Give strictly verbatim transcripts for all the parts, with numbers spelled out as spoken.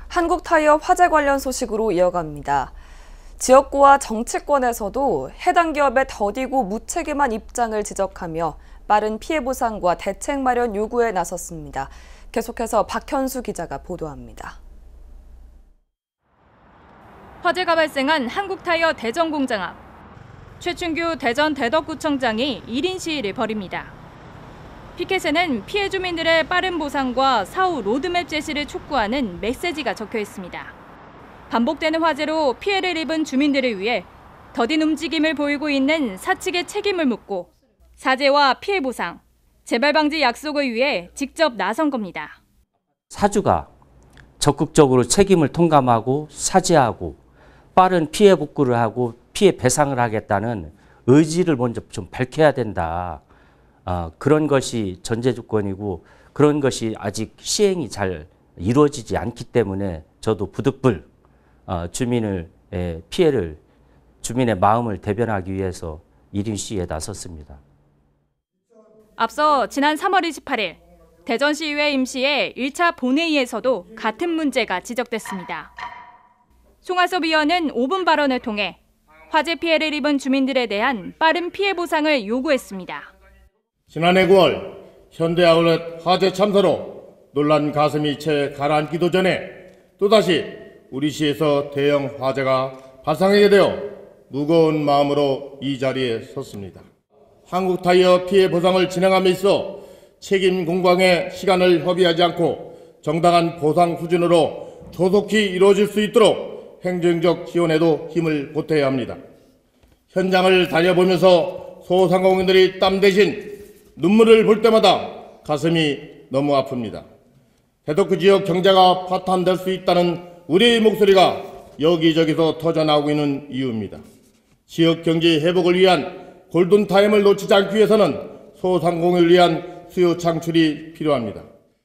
한국타이어 화재 관련 소식으로 이어갑니다. 지역구와 정치권에서도 해당 기업의 더디고 무책임한 입장을 지적하며 빠른 피해 보상과 대책 마련 요구에 나섰습니다. 계속해서 박현수 기자가 보도합니다. 화재가 발생한 한국타이어 대전 공장 앞. 최춘규 대전 대덕구청장이 일 인 시위를 벌입니다. 피켓에는 피해 주민들의 빠른 보상과 사후 로드맵 제시를 촉구하는 메시지가 적혀 있습니다. 반복되는 화재로 피해를 입은 주민들을 위해 더딘 움직임을 보이고 있는 사측의 책임을 묻고 사죄와 피해 보상, 재발 방지 약속을 위해 직접 나선 겁니다. 사주가 적극적으로 책임을 통감하고 사죄하고 빠른 피해 복구를 하고 피해 배상을 하겠다는 의지를 먼저 좀 밝혀야 된다. 어, 그런 것이 전제 조건이고 그런 것이 아직 시행이 잘 이루어지지 않기 때문에 저도 부득불 어, 주민을 예, 피해를 주민의 마음을 대변하기 위해서 일 인 시위에 나섰습니다. 앞서 지난 삼월 이십팔일 대전시의회 임시의 일 차 본회의에서도 같은 문제가 지적됐습니다. 송하섭 의원은 오 분 발언을 통해 화재 피해를 입은 주민들에 대한 빠른 피해 보상을 요구했습니다. 지난해 구월 현대아울렛 화재 참사로 놀란 가슴이 채 가라앉기도 전에 또다시 우리 시에서 대형 화재가 발생하게 되어 무거운 마음으로 이 자리에 섰습니다. 한국타이어 피해 보상을 진행함에 있어 책임 공방에 시간을 허비하지 않고 정당한 보상 수준으로 조속히 이루어질 수 있도록 행정적 지원에도 힘을 보태야 합니다. 현장을 다녀보면서 소상공인들이 땀 대신 눈물을 볼 때마다 가슴이 너무 아픕니다. 대덕구 지역 경제가 파탄될 수 있다는 우리의 목소리가 여기저기서 터져나오고 있는 이유입니다. 지역 경제 회복을 위한 골든타임을 놓치지 않기 위해서는 소상공인을 위한 수요 창출이 필요합니다.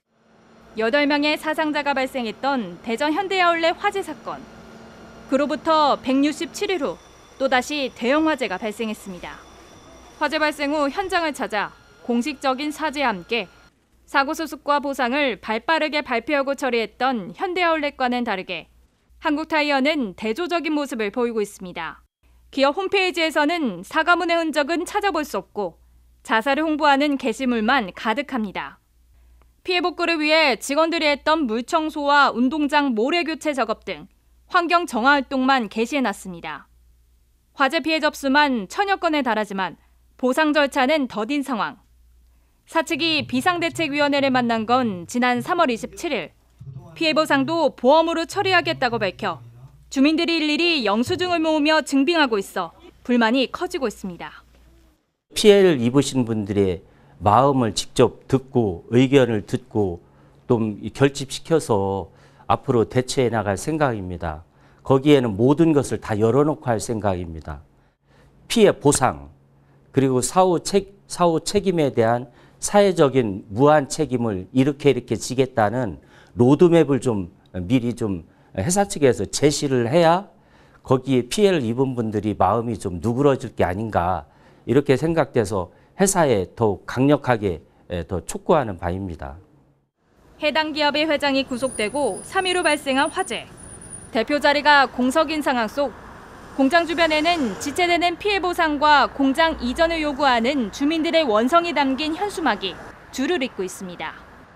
여덟 명의 사상자가 발생했던 대전 현대아울렛 화재 사건. 그로부터 백육십칠 일 후 또다시 대형 화재가 발생했습니다. 화재 발생 후 현장을 찾아 공식적인 사죄와 함께 사고 수습과 보상을 발빠르게 발표하고 처리했던 현대아울렛과는 다르게 한국타이어는 대조적인 모습을 보이고 있습니다. 기업 홈페이지에서는 사과문의 흔적은 찾아볼 수 없고 자사를 홍보하는 게시물만 가득합니다. 피해 복구를 위해 직원들이 했던 물청소와 운동장 모래 교체 작업 등 환경 정화 활동만 게시해놨습니다. 화재 피해 접수만 천여 건에 달하지만 보상 절차는 더딘 상황. 사측이 비상대책위원회를 만난 건 지난 삼월 이십칠일. 피해 보상도 보험으로 처리하겠다고 밝혀 주민들이 일일이 영수증을 모으며 증빙하고 있어 불만이 커지고 있습니다. 피해를 입으신 분들의 마음을 직접 듣고 의견을 듣고 좀 결집시켜서 앞으로 대처해 나갈 생각입니다. 거기에는 모든 것을 다 열어놓고 할 생각입니다. 피해 보상 그리고 사후, 책, 사후 책임에 대한 사회적인 무한 책임을 이렇게 이렇게 지겠다는 로드맵을 좀 미리 좀 회사 측에서 제시를 해야 거기에 피해를 입은 분들이 마음이 좀 누그러질 게 아닌가 이렇게 생각돼서 회사에 더욱 강력하게 더 촉구하는 바입니다. 해당 기업의 회장이 구속되고 삼 일 후 발생한 화재. 대표 자리가 공석인 상황 속 공장 주변에는 지체되는 피해 보상과 공장 이전을 요구하는 주민들의 원성이 담긴 현수막이 줄을 잇고 있습니다.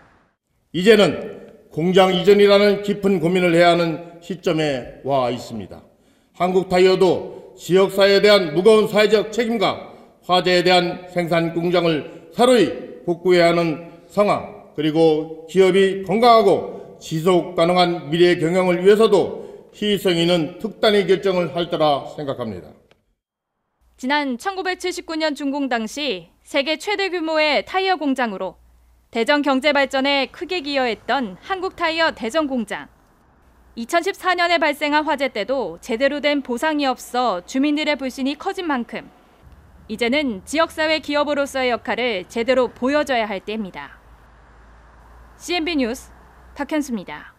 이제는 공장 이전이라는 깊은 고민을 해야 하는 시점에 와 있습니다. 한국타이어도 지역사회에 대한 무거운 사회적 책임과 화재에 대한 생산 공장을 사로이 복구해야 하는 상황, 그리고 기업이 건강하고 지속 가능한 미래 경영을 위해서도 희생 있는 특단의 결정을 할 때라 생각합니다. 지난 천구백칠십구 년 준공 당시 세계 최대 규모의 타이어 공장으로 대전 경제 발전에 크게 기여했던 한국타이어 대전 공장. 이천십사 년에 발생한 화재 때도 제대로 된 보상이 없어 주민들의 불신이 커진 만큼 이제는 지역사회 기업으로서의 역할을 제대로 보여줘야 할 때입니다. 씨엔비 뉴스 박현수입니다.